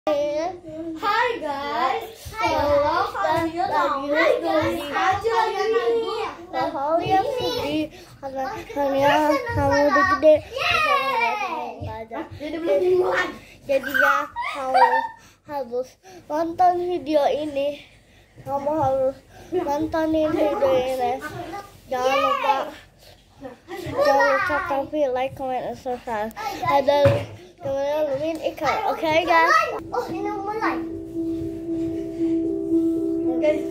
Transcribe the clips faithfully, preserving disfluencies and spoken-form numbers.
Hai guys, kalau kalian tahu dari kalian kalian sedih karena kalian kamu udah gede jadi ya kamu harus nonton video ini, kamu harus nontonin video ini. Jangan lupa jangan lupa tapi like, comment, and subscribe. Ada kemudian lumin ikan, oke okay, guys? Oh, ini mulai. Guys,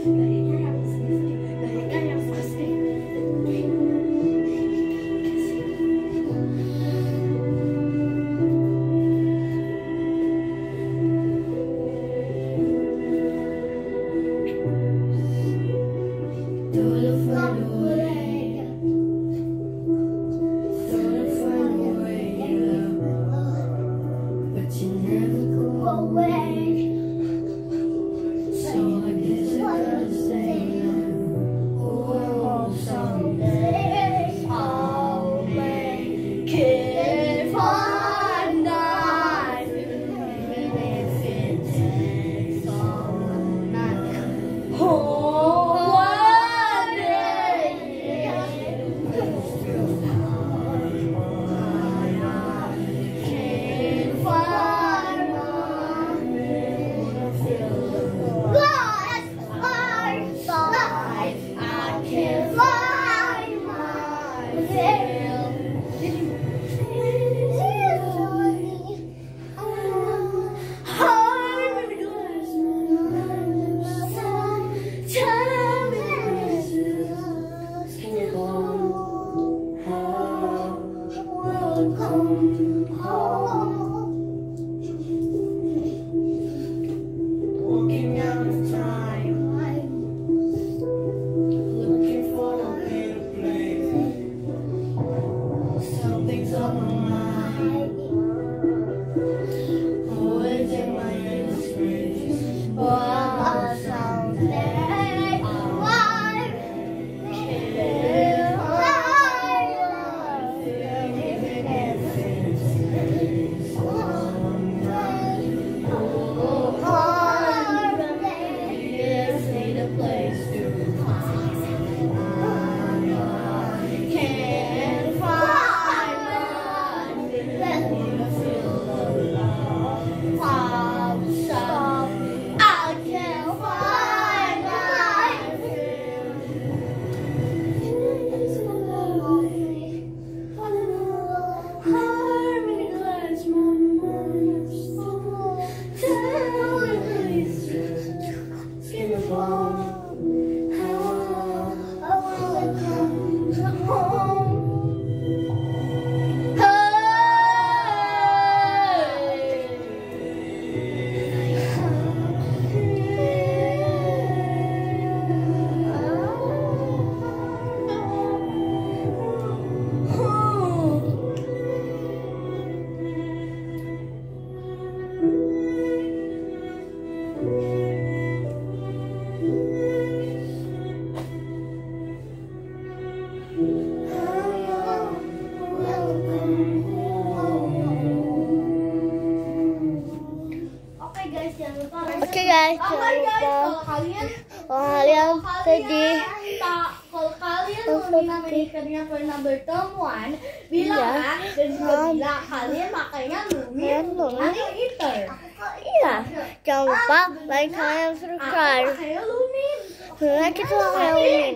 Oke guys, jangan lupa kalau kalian kalian sedih, Kalau kalian mau memikirnya pernah bertemuan, bilang dan juga bilang kalian makanya lumin atau iter. Iya, jangan lupa like, comment, subscribe. Saya lumin. Karena kita kayak lumin.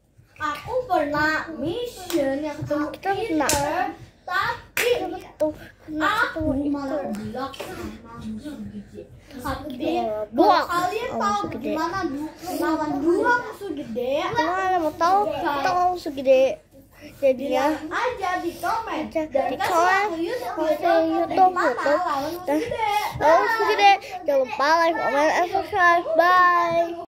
Aku pernah mission yang ketemu iter, tapi aku malah bilang sama musuh gede. Tapi kalau kalian tahu gimana lawan dua musuh gede, Kalian mau tahu kita mau segede jadinya aja di komen di komen kasih YouTube YouTube dan lalu segede. Jangan lupa like, comment, and subscribe. Bye.